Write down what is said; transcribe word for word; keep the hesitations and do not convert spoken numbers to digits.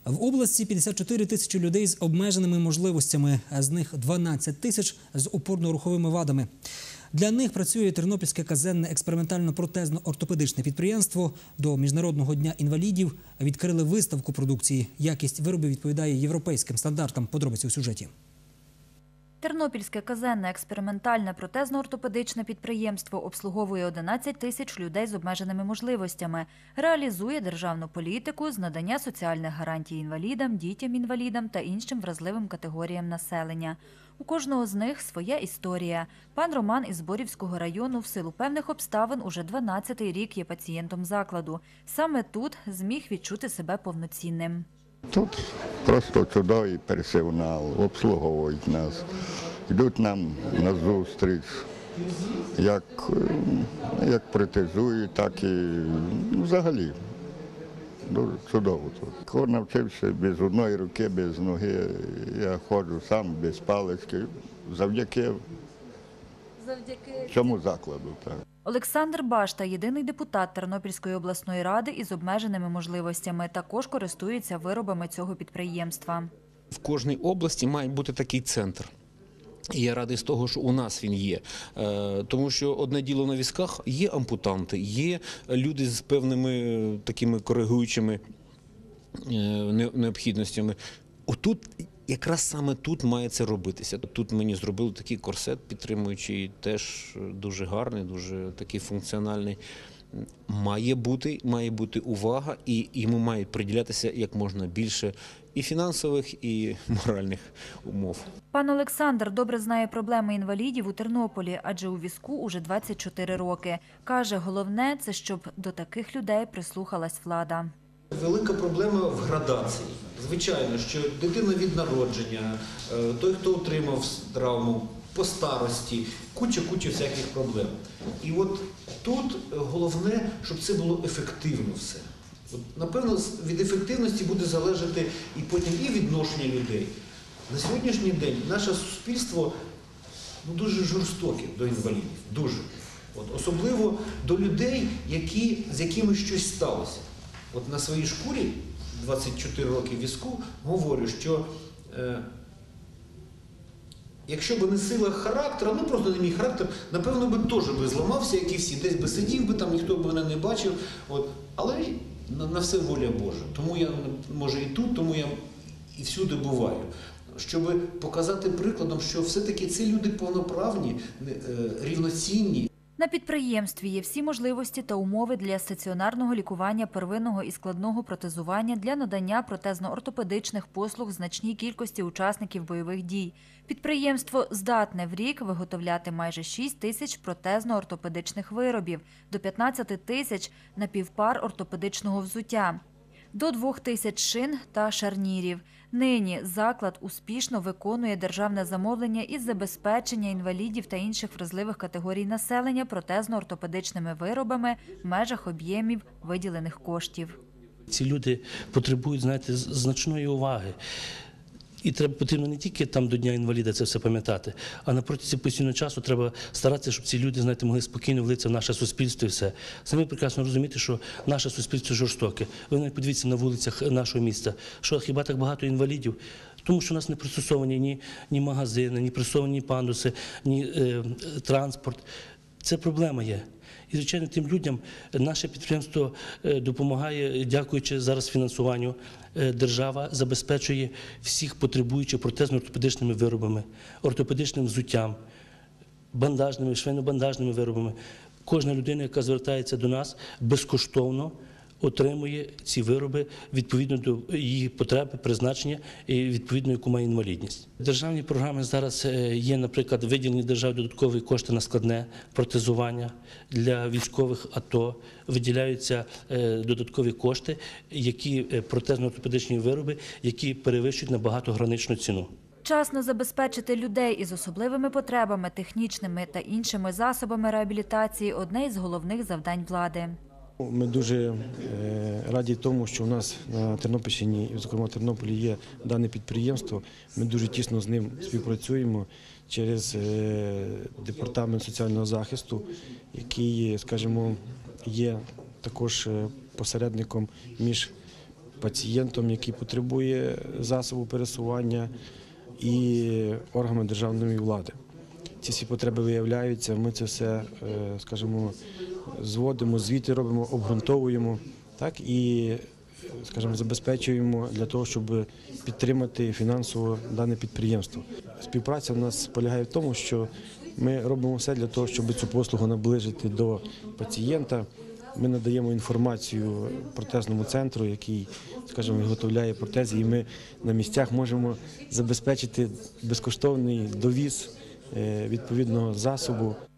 В області п'ятдесят чотири тисячі людей з обмеженими можливостями, а з них дванадцять тисяч з опорно-руховими вадами. Для них працює Тернопільське казенне експериментально-протезно-ортопедичне підприємство. До Міжнародного дня інвалідів відкрили виставку продукції. Якість виробів відповідає європейським стандартам. Подробиці у сюжеті. Тернопільське казенне експериментальне протезно-ортопедичне підприємство обслуговує одинадцять тисяч людей з обмеженими можливостями, реалізує державну політику з надання соціальних гарантій інвалідам, дітям-інвалідам та іншим вразливим категоріям населення. У кожного з них своя історія. Пан Роман із Борівського району в силу певних обставин уже дванадцятий рік є пацієнтом закладу. Саме тут зміг відчути себе повноцінним. Тут просто чудовий персонал, обслуговують нас, йдуть нам на зустріч, як, як протезують, так і ну, взагалі. Дуже чудово тут. Коли навчився без одної руки, без ноги, я ходжу сам без палички, завдяки, завдяки цьому закладу. Так. Олександр Башта, єдиний депутат Тернопільської обласної ради із обмеженими можливостями, також користується виробами цього підприємства. В кожній області має бути такий центр. І я радий з того, що у нас він є. Тому що одне діло на візках, є ампутанти, є люди з певними такими коригуючими необхідностями. Отут, якраз саме тут має це робитися. Тут мені зробили такий корсет підтримуючий, теж дуже гарний, дуже такий функціональний. Має бути, має бути увага, і йому мають приділятися як можна більше і фінансових, і моральних умов. Пан Олександр добре знає проблеми інвалідів у Тернополі, адже у візку уже двадцять чотири роки. Каже, головне – це щоб до таких людей прислухалась влада. Велика проблема в градації. Звичайно, що дитина від народження, той, хто отримав травму, по старості, куча-куча всяких проблем. І от тут головне, щоб це було ефективно все. От, напевно, від ефективності буде залежати і потім і відношення людей. На сьогоднішній день наше суспільство ну, дуже жорстоке до інвалідів, дуже. От, особливо до людей, які, з якими щось сталося. От на своїй шкурі, двадцять чотири роки візку, говорю, що е, якщо б не сила характеру, ну просто не мій характер, напевно би теж би зламався, як і всі, десь би сидів би, там ніхто б мене не бачив. От. Але на, на все воля Божа. Тому я, може і тут, тому я і всюди буваю. Щоб показати прикладом, що все-таки ці люди повноправні, рівноцінні. На підприємстві є всі можливості та умови для стаціонарного лікування первинного і складного протезування для надання протезно-ортопедичних послуг значній кількості учасників бойових дій. Підприємство здатне в рік виготовляти майже шість тисяч протезно-ортопедичних виробів, до п'ятнадцяти тисяч напівпар ортопедичного взуття, до двох тисяч шин та шарнірів. Нині заклад успішно виконує державне замовлення із забезпечення інвалідів та інших вразливих категорій населення протезно-ортопедичними виробами в межах об'ємів виділених коштів. Ці люди потребують, знаєте, значної уваги. І треба, потрібно не тільки там до Дня інваліда це все пам'ятати, а на протязі постійного часу треба старатися, щоб ці люди, знаєте, могли спокійно влитися в наше суспільство і все. Самі прекрасно розумієте, що наше суспільство жорстоке. Ви навіть подивіться на вулицях нашого міста, що хіба так багато інвалідів? Тому що у нас не пристосовані ні, ні магазини, ні пристосовані пандуси, ні е, транспорт. Це проблема є. І, звичайно, тим людям наше підприємство допомагає, дякуючи зараз фінансуванню, держава забезпечує всіх потребуючих протезно-ортопедичними виробами, ортопедичним взуттям, бандажними, швейно-бандажними виробами. Кожна людина, яка звертається до нас, безкоштовно отримує ці вироби відповідно до її потреби, призначення і відповідно, яку має інвалідність. Державні програми зараз є, наприклад, виділені державі додаткові кошти на складне протезування для військових АТО, виділяються додаткові кошти, які протезно-ортопедичні вироби, які перевищують на багатограничну ціну. Вчасно забезпечити людей із особливими потребами, технічними та іншими засобами реабілітації – одне із головних завдань влади. Ми дуже раді тому, що у нас на Тернопільщині, і зокрема в Тернополі, є дане підприємство. Ми дуже тісно з ним співпрацюємо через департамент соціального захисту, який, скажімо, є також посередником між пацієнтом, який потребує засобу пересування, і органами державної влади. Ці всі потреби виявляються, ми це все, скажімо, зводимо, звіти робимо, обґрунтовуємо, так, і, скажімо, забезпечуємо для того, щоб підтримати фінансово дане підприємство. Співпраця в нас полягає в тому, що ми робимо все для того, щоб цю послугу наближити до пацієнта. Ми надаємо інформацію протезному центру, який, скажімо, виготовляє протези, і ми на місцях можемо забезпечити безкоштовний довіз відповідного засобу.